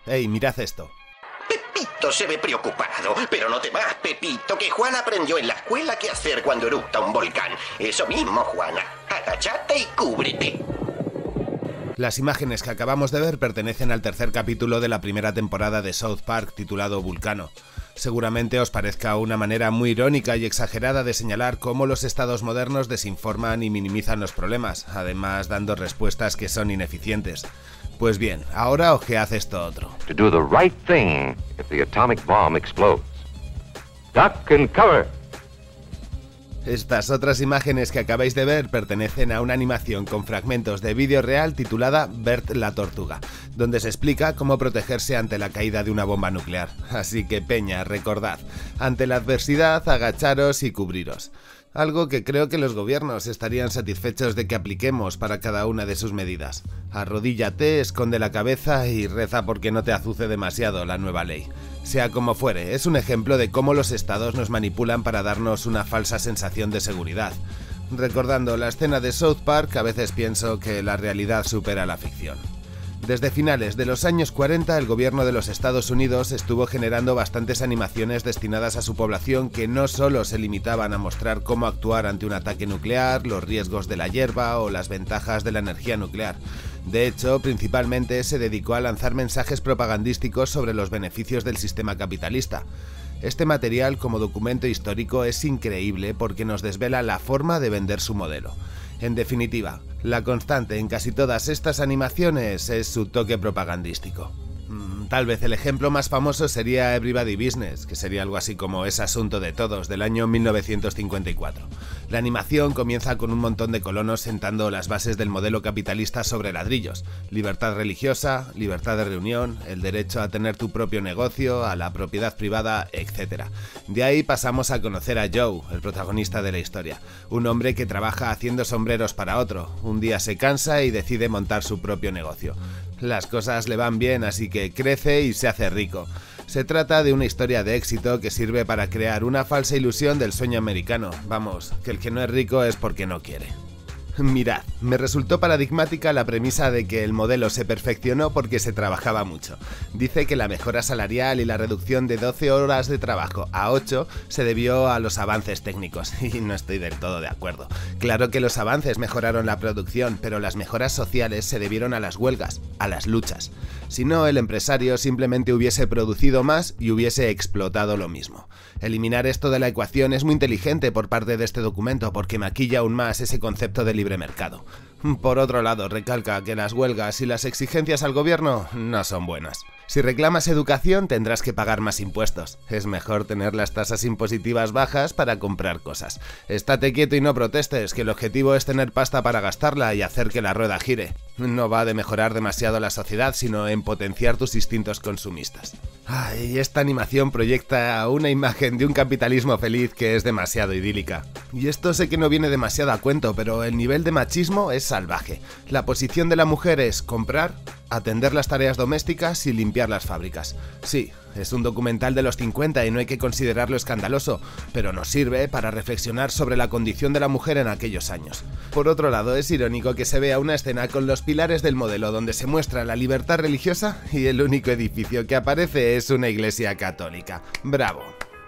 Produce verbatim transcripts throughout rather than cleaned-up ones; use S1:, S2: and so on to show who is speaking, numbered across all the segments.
S1: ¡Ey, mirad esto!
S2: Pepito se ve preocupado, pero no te vas, Pepito, que Juan aprendió en la escuela qué hacer cuando eructa un volcán. Eso mismo, Juana. Agáchate y cúbrete.
S1: Las imágenes que acabamos de ver pertenecen al tercer capítulo de la primera temporada de South Park titulado Vulcano. Seguramente os parezca una manera muy irónica y exagerada de señalar cómo los estados modernos desinforman y minimizan los problemas, además dando respuestas que son ineficientes. Pues bien, ahora ojead esto otro.
S3: To do the right thing if the atomic bomb explodes. Duck and cover.
S1: Estas otras imágenes que acabáis de ver pertenecen a una animación con fragmentos de vídeo real titulada Bert la Tortuga, donde se explica cómo protegerse ante la caída de una bomba nuclear. Así que peña, recordad, ante la adversidad agacharos y cubriros. Algo que creo que los gobiernos estarían satisfechos de que apliquemos para cada una de sus medidas. Arrodíllate, esconde la cabeza y reza porque no te azuce demasiado la nueva ley. Sea como fuere, es un ejemplo de cómo los estados nos manipulan para darnos una falsa sensación de seguridad. Recordando la escena de South Park, a veces pienso que la realidad supera la ficción. Desde finales de los años cuarenta, el gobierno de los Estados Unidos estuvo generando bastantes animaciones destinadas a su población que no solo se limitaban a mostrar cómo actuar ante un ataque nuclear, los riesgos de la hierba o las ventajas de la energía nuclear. De hecho, principalmente se dedicó a lanzar mensajes propagandísticos sobre los beneficios del sistema capitalista. Este material como documento histórico es increíble porque nos desvela la forma de vender su modelo. En definitiva, la constante en casi todas estas animaciones es su toque propagandístico. Tal vez el ejemplo más famoso sería Everybody Business, que sería algo así como Es asunto de todos, del año mil novecientos cincuenta y cuatro. La animación comienza con un montón de colonos sentando las bases del modelo capitalista sobre ladrillos: libertad religiosa, libertad de reunión, el derecho a tener tu propio negocio, a la propiedad privada, etcétera. De ahí pasamos a conocer a Joe, el protagonista de la historia, un hombre que trabaja haciendo sombreros para otro. Un día se cansa y decide montar su propio negocio. Las cosas le van bien, así que crece y se hace rico. Se trata de una historia de éxito que sirve para crear una falsa ilusión del sueño americano. Vamos, que el que no es rico es porque no quiere. Mirad, me resultó paradigmática la premisa de que el modelo se perfeccionó porque se trabajaba mucho. Dice que la mejora salarial y la reducción de doce horas de trabajo a ocho se debió a los avances técnicos, y no estoy del todo de acuerdo. Claro que los avances mejoraron la producción, pero las mejoras sociales se debieron a las huelgas, a las luchas. Si no, el empresario simplemente hubiese producido más y hubiese explotado lo mismo. Eliminar esto de la ecuación es muy inteligente por parte de este documento porque maquilla aún más ese concepto de libre mercado. Por otro lado, recalca que las huelgas y las exigencias al gobierno no son buenas. Si reclamas educación tendrás que pagar más impuestos. Es mejor tener las tasas impositivas bajas para comprar cosas. Estate quieto y no protestes, que el objetivo es tener pasta para gastarla y hacer que la rueda gire. No va de mejorar demasiado la sociedad, sino en potenciar tus instintos consumistas. Ay, esta animación proyecta una imagen de un capitalismo feliz que es demasiado idílica. Y esto sé que no viene demasiado a cuento, pero el nivel de machismo es salvaje. La posición de la mujer es comprar, atender las tareas domésticas y limpiar las fábricas. Sí, es un documental de los cincuenta y no hay que considerarlo escandaloso, pero nos sirve para reflexionar sobre la condición de la mujer en aquellos años. Por otro lado, es irónico que se vea una escena con los pilares del modelo donde se muestra la libertad religiosa y el único edificio que aparece es una iglesia católica. ¡Bravo!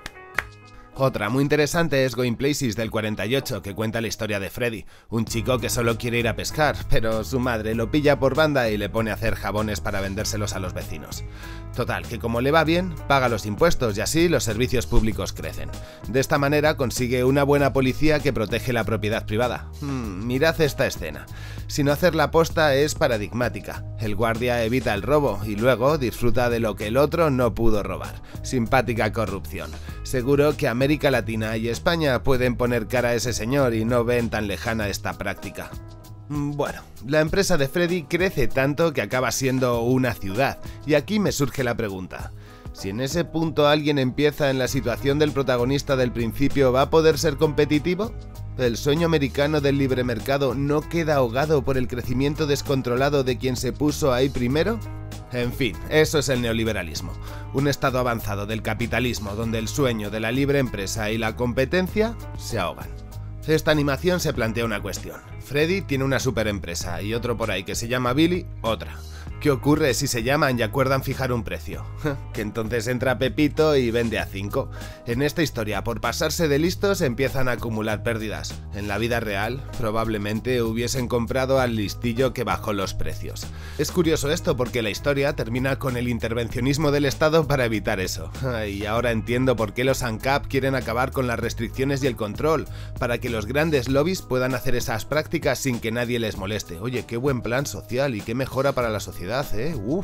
S1: Otra muy interesante es Going Places del cuarenta y ocho, que cuenta la historia de Freddy, un chico que solo quiere ir a pescar, pero su madre lo pilla por banda y le pone a hacer jabones para vendérselos a los vecinos. Total, que como le va bien, paga los impuestos y así los servicios públicos crecen. De esta manera consigue una buena policía que protege la propiedad privada. Hmm, mirad esta escena. Si no hacer la aposta es paradigmática. El guardia evita el robo y luego disfruta de lo que el otro no pudo robar. Simpática corrupción. Seguro que América Latina y España pueden poner cara a ese señor y no ven tan lejana esta práctica. Bueno, la empresa de Freddy crece tanto que acaba siendo una ciudad, y aquí me surge la pregunta. Si en ese punto alguien empieza en la situación del protagonista del principio, ¿va a poder ser competitivo? ¿El sueño americano del libre mercado no queda ahogado por el crecimiento descontrolado de quien se puso ahí primero? En fin, eso es el neoliberalismo, un estado avanzado del capitalismo donde el sueño de la libre empresa y la competencia se ahogan. Esta animación se plantea una cuestión. Freddy tiene una superempresa y otro por ahí que se llama Billy, otra. ¿Qué ocurre si se llaman y acuerdan fijar un precio? Que entonces entra Pepito y vende a cinco. En esta historia, por pasarse de listos, empiezan a acumular pérdidas. En la vida real, probablemente hubiesen comprado al listillo que bajó los precios. Es curioso esto porque la historia termina con el intervencionismo del Estado para evitar eso. Y ahora entiendo por qué los ANCAP quieren acabar con las restricciones y el control, para que los grandes lobbies puedan hacer esas prácticas sin que nadie les moleste. Oye, qué buen plan social y qué mejora para la sociedad. ¿Eh? Uf.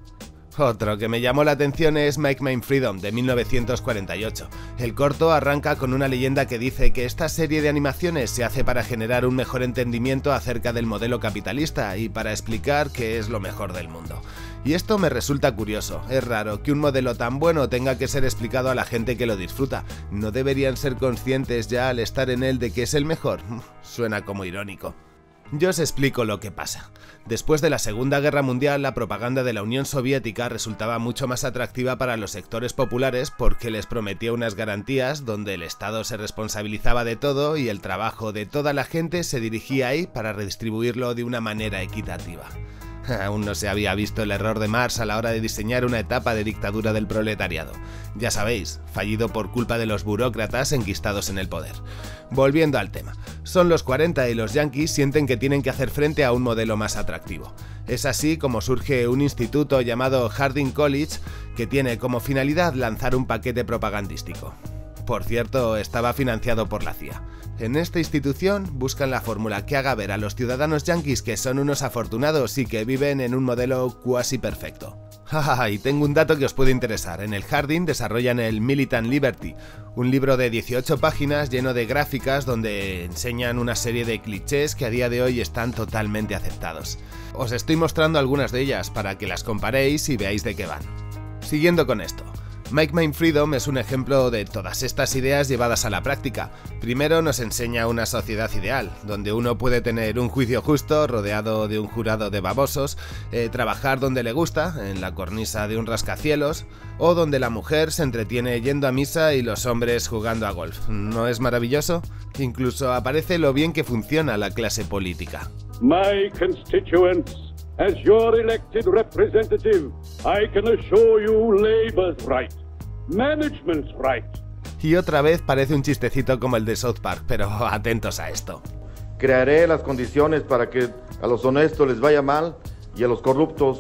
S1: Otro que me llamó la atención es Make Mine Freedom, de mil novecientos cuarenta y ocho. El corto arranca con una leyenda que dice que esta serie de animaciones se hace para generar un mejor entendimiento acerca del modelo capitalista y para explicar qué es lo mejor del mundo. Y esto me resulta curioso, es raro que un modelo tan bueno tenga que ser explicado a la gente que lo disfruta. ¿No deberían ser conscientes ya al estar en él de que es el mejor? Suena como irónico. Yo os explico lo que pasa. Después de la Segunda Guerra Mundial, la propaganda de la Unión Soviética resultaba mucho más atractiva para los sectores populares porque les prometía unas garantías donde el Estado se responsabilizaba de todo y el trabajo de toda la gente se dirigía ahí para redistribuirlo de una manera equitativa. Aún no se había visto el error de Marx a la hora de diseñar una etapa de dictadura del proletariado. Ya sabéis, fallido por culpa de los burócratas enquistados en el poder. Volviendo al tema, son los cuarenta y los yanquis sienten que tienen que hacer frente a un modelo más atractivo. Es así como surge un instituto llamado Harding College que tiene como finalidad lanzar un paquete propagandístico. Por cierto, estaba financiado por la C I A. En esta institución buscan la fórmula que haga ver a los ciudadanos yanquis que son unos afortunados y que viven en un modelo cuasi perfecto. Ah, y tengo un dato que os puede interesar. En el Harding desarrollan el Militant Liberty, un libro de dieciocho páginas lleno de gráficas donde enseñan una serie de clichés que a día de hoy están totalmente aceptados. Os estoy mostrando algunas de ellas para que las comparéis y veáis de qué van. Siguiendo con esto. Make Mine Freedom es un ejemplo de todas estas ideas llevadas a la práctica. Primero nos enseña una sociedad ideal, donde uno puede tener un juicio justo, rodeado de un jurado de babosos, eh, trabajar donde le gusta, en la cornisa de un rascacielos, o donde la mujer se entretiene yendo a misa y los hombres jugando a golf. ¿No es maravilloso? Incluso aparece lo bien que funciona la clase política.
S4: My constituents, as your elected representative, I can assure you Labour's right, management's right.
S1: Y otra vez parece un chistecito como el de South Park, pero atentos a esto.
S5: Crearé las condiciones para que a los honestos les vaya mal y a los corruptos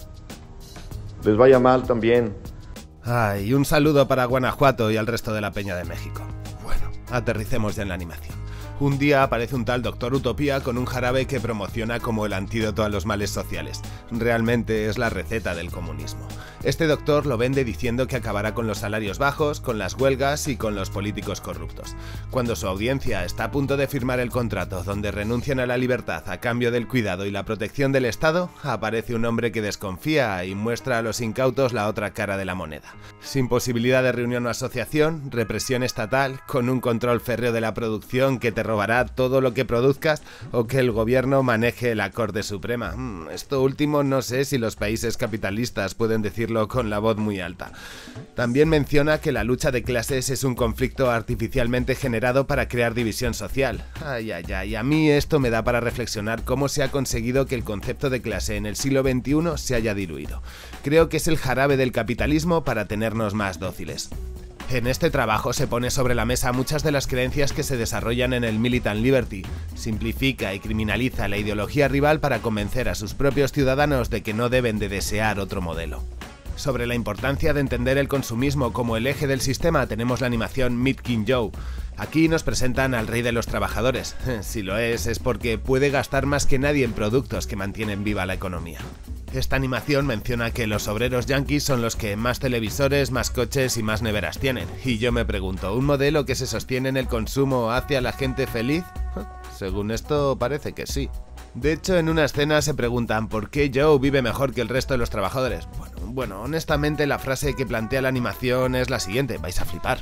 S5: les vaya mal también.
S1: Ay, un saludo para Guanajuato y al resto de la Peña de México. Bueno, aterricemos ya en la animación. Un día aparece un tal Doctor Utopía con un jarabe que promociona como el antídoto a los males sociales. Realmente es la receta del comunismo. Este doctor lo vende diciendo que acabará con los salarios bajos, con las huelgas y con los políticos corruptos. Cuando su audiencia está a punto de firmar el contrato donde renuncian a la libertad a cambio del cuidado y la protección del Estado, aparece un hombre que desconfía y muestra a los incautos la otra cara de la moneda. Sin posibilidad de reunión o asociación, represión estatal, con un control férreo de la producción que te robará todo lo que produzcas o que el gobierno maneje la Corte Suprema. Hmm, esto último no sé si los países capitalistas pueden decirlo con la voz muy alta. También menciona que la lucha de clases es un conflicto artificialmente generado para crear división social. Ay, ay, ay, a mí esto me da para reflexionar cómo se ha conseguido que el concepto de clase en el siglo veintiuno se haya diluido. Creo que es el jarabe del capitalismo para tenernos más dóciles. En este trabajo se pone sobre la mesa muchas de las creencias que se desarrollan en el Militant Liberty. Simplifica y criminaliza la ideología rival para convencer a sus propios ciudadanos de que no deben de desear otro modelo. Sobre la importancia de entender el consumismo como el eje del sistema tenemos la animación Meet King Joe. Aquí nos presentan al rey de los trabajadores. Si lo es, es porque puede gastar más que nadie en productos que mantienen viva la economía. Esta animación menciona que los obreros yanquis son los que más televisores, más coches y más neveras tienen. Y yo me pregunto, ¿un modelo que se sostiene en el consumo hace a la gente feliz? Según esto, parece que sí. De hecho, en una escena se preguntan ¿por qué Joe vive mejor que el resto de los trabajadores? Bueno, bueno, honestamente la frase que plantea la animación es la siguiente, vais a flipar.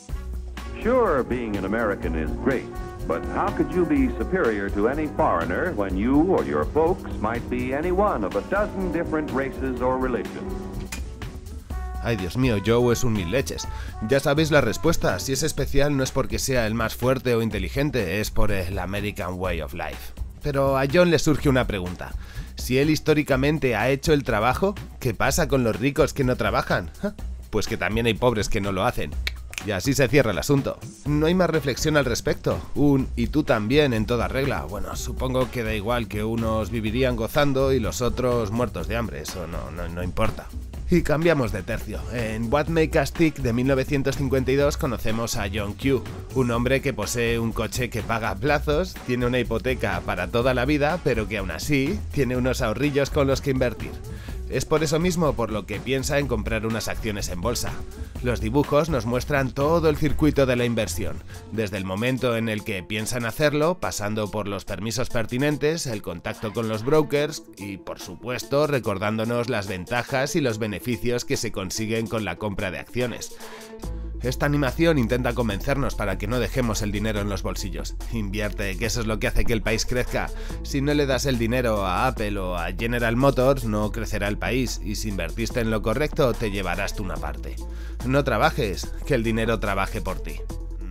S6: Sure, being an American is great, but how could you be superior to any foreigner when you or your folks might be any one of a dozen different races or religions?
S1: Ay, Dios mío, Joe es un mil leches. Ya sabéis la respuesta, si es especial no es porque sea el más fuerte o inteligente, es por el American Way of Life. Pero a John le surge una pregunta. Si él históricamente ha hecho el trabajo, ¿qué pasa con los ricos que no trabajan? Pues que también hay pobres que no lo hacen. Y así se cierra el asunto. No hay más reflexión al respecto. Un "y tú también" en toda regla. Bueno, supongo que da igual que unos vivirían gozando y los otros muertos de hambre. Eso no, no, no importa. Y cambiamos de tercio. En What Make Us Tick de mil novecientos cincuenta y dos conocemos a John Q, un hombre que posee un coche que paga a plazos, tiene una hipoteca para toda la vida, pero que aún así tiene unos ahorrillos con los que invertir. Es por eso mismo por lo que piensa en comprar unas acciones en bolsa. Los dibujos nos muestran todo el circuito de la inversión, desde el momento en el que piensan hacerlo, pasando por los permisos pertinentes, el contacto con los brokers y, por supuesto, recordándonos las ventajas y los beneficios que se consiguen con la compra de acciones. Esta animación intenta convencernos para que no dejemos el dinero en los bolsillos. Invierte, que eso es lo que hace que el país crezca. Si no le das el dinero a Apple o a General Motors, no crecerá el país, y si invertiste en lo correcto, te llevarás tú una parte. No trabajes, que el dinero trabaje por ti.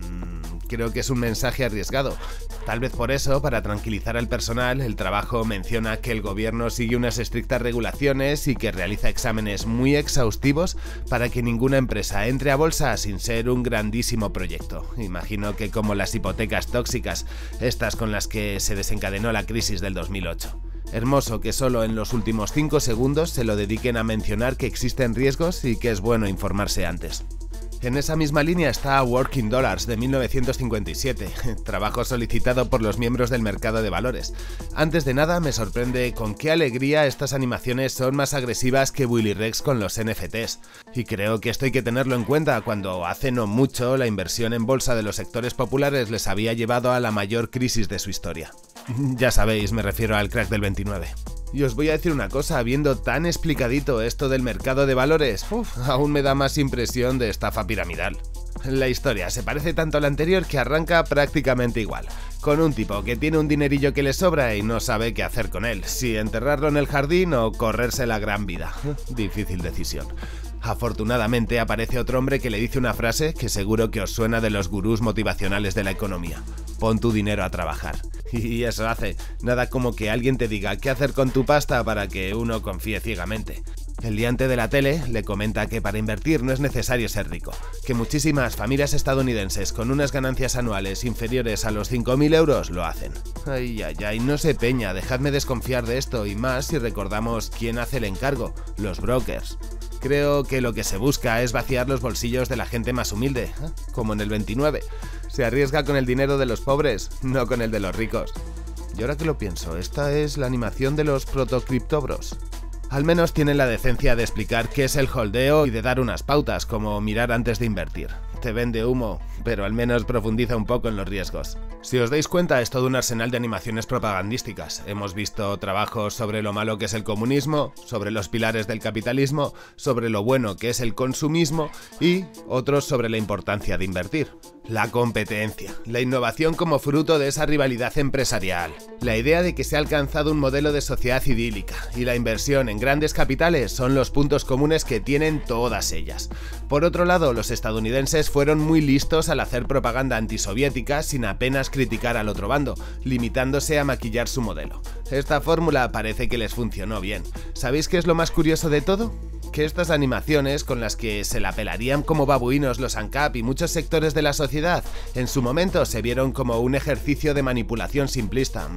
S1: Mm, creo que es un mensaje arriesgado. Tal vez por eso, para tranquilizar al personal, el trabajo menciona que el gobierno sigue unas estrictas regulaciones y que realiza exámenes muy exhaustivos para que ninguna empresa entre a bolsa sin ser un grandísimo proyecto. Imagino que como las hipotecas tóxicas, estas con las que se desencadenó la crisis del dos mil ocho. Hermoso que solo en los últimos cinco segundos se lo dediquen a mencionar que existen riesgos y que es bueno informarse antes. En esa misma línea está Working Dollars de mil novecientos cincuenta y siete, trabajo solicitado por los miembros del mercado de valores. Antes de nada me sorprende con qué alegría estas animaciones son más agresivas que Willy Rex con los N F Ts, y creo que esto hay que tenerlo en cuenta cuando hace no mucho la inversión en bolsa de los sectores populares les había llevado a la mayor crisis de su historia. Ya sabéis, me refiero al crack del veintinueve. Y os voy a decir una cosa, viendo tan explicadito esto del mercado de valores, uf, aún me da más impresión de estafa piramidal. La historia se parece tanto a la anterior que arranca prácticamente igual, con un tipo que tiene un dinerillo que le sobra y no sabe qué hacer con él, si enterrarlo en el jardín o correrse la gran vida. Difícil decisión. Afortunadamente aparece otro hombre que le dice una frase que seguro que os suena de los gurús motivacionales de la economía: pon tu dinero a trabajar. Y eso hace, nada como que alguien te diga qué hacer con tu pasta para que uno confíe ciegamente. El diante de la tele le comenta que para invertir no es necesario ser rico, que muchísimas familias estadounidenses con unas ganancias anuales inferiores a los cinco mil euros lo hacen. Ay, ay, ay, no se peña, dejadme desconfiar de esto, y más si recordamos quién hace el encargo: los brokers. Creo que lo que se busca es vaciar los bolsillos de la gente más humilde, como en el veintinueve. Se arriesga con el dinero de los pobres, no con el de los ricos. Y ahora que lo pienso, esta es la animación de los protocriptobros. Al menos tienen la decencia de explicar qué es el holdeo y de dar unas pautas, como mirar antes de invertir. Te vende humo, pero al menos profundiza un poco en los riesgos. Si os dais cuenta, es todo un arsenal de animaciones propagandísticas. Hemos visto trabajos sobre lo malo que es el comunismo, sobre los pilares del capitalismo, sobre lo bueno que es el consumismo y otros sobre la importancia de invertir. La competencia, la innovación como fruto de esa rivalidad empresarial, la idea de que se ha alcanzado un modelo de sociedad idílica y la inversión en grandes capitales son los puntos comunes que tienen todas ellas. Por otro lado, los estadounidenses fueron muy listos al hacer propaganda antisoviética sin apenas criticar al otro bando, limitándose a maquillar su modelo. Esta fórmula parece que les funcionó bien. ¿Sabéis qué es lo más curioso de todo? Que estas animaciones, con las que se la pelarían como babuinos los ANCAP y muchos sectores de la sociedad, en su momento se vieron como un ejercicio de manipulación simplista.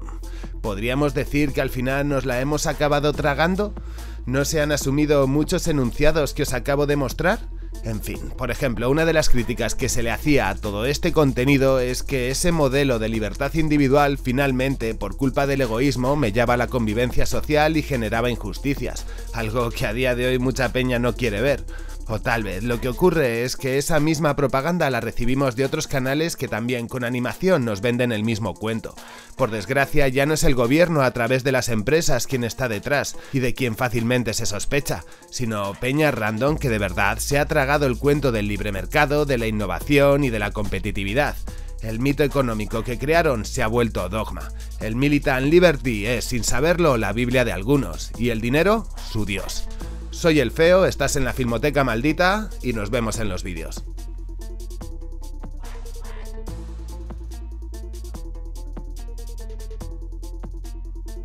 S1: ¿Podríamos decir que al final nos la hemos acabado tragando? ¿No se han asumido muchos enunciados que os acabo de mostrar? En fin, por ejemplo, una de las críticas que se le hacía a todo este contenido es que ese modelo de libertad individual finalmente, por culpa del egoísmo, mellaba la convivencia social y generaba injusticias, algo que a día de hoy mucha peña no quiere ver. O tal vez lo que ocurre es que esa misma propaganda la recibimos de otros canales que también con animación nos venden el mismo cuento. Por desgracia, ya no es el gobierno a través de las empresas quien está detrás y de quien fácilmente se sospecha, sino peña random que de verdad se ha tragado el cuento del libre mercado, de la innovación y de la competitividad. El mito económico que crearon se ha vuelto dogma. El militant liberty es, sin saberlo, la Biblia de algunos, y el dinero, su Dios. Soy el Feo, estás en la Filmoteca Maldita y nos vemos en los vídeos.